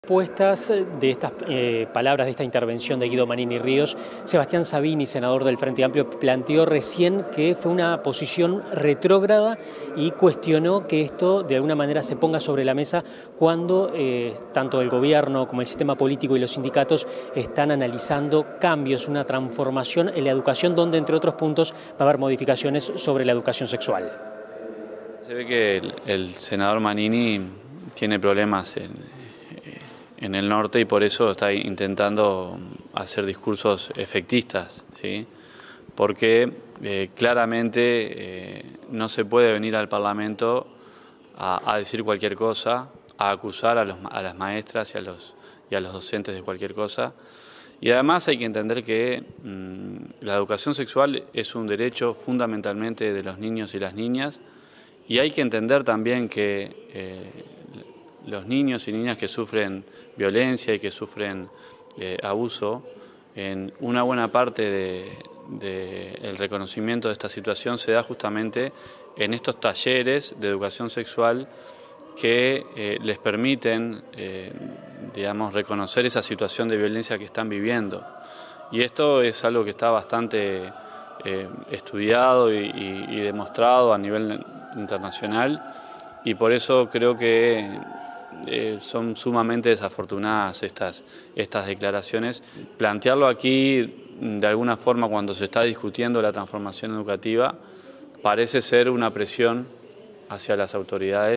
Respuestas de estas palabras, de esta intervención de Guido Manini Ríos, Sebastián Savini, senador del Frente Amplio, planteó recién que fue una posición retrógrada y cuestionó que esto de alguna manera se ponga sobre la mesa cuando tanto el gobierno como el sistema político y los sindicatos están analizando cambios, una transformación en la educación donde entre otros puntos va a haber modificaciones sobre la educación sexual. Se ve que el senador Manini tiene problemas en el norte y por eso está intentando hacer discursos efectistas, ¿sí? Porque claramente no se puede venir al Parlamento a decir cualquier cosa, a acusar a las maestras y a los docentes de cualquier cosa. Y además hay que entender que la educación sexual es un derecho fundamentalmente de los niños y las niñas, y hay que entender también que los niños y niñas que sufren violencia y que sufren abuso, en una buena parte del reconocimiento de esta situación se da justamente en estos talleres de educación sexual que les permiten, digamos, reconocer esa situación de violencia que están viviendo. Y esto es algo que está bastante estudiado y demostrado a nivel internacional, y por eso creo que son sumamente desafortunadas estas declaraciones. Plantearlo aquí, de alguna forma, cuando se está discutiendo la transformación educativa, parece ser una presión hacia las autoridades.